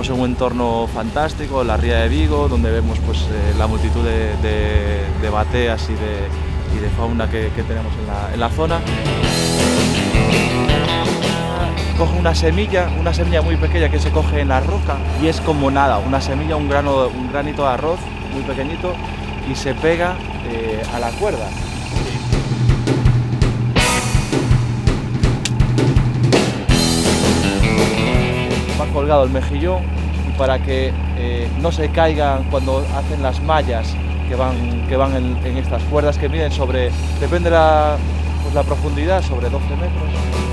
en un entorno fantástico, la Ría de Vigo, donde vemos pues, la multitud de bateas y de fauna que tenemos en la zona. Coge una semilla muy pequeña que se coge en la roca y es como nada, una semilla, un granito de arroz muy pequeñito y se pega a la cuerda. Va colgado el mejillón y para que no se caigan cuando hacen las mallas que van en estas cuerdas que miden sobre, depende la profundidad, sobre 12 metros.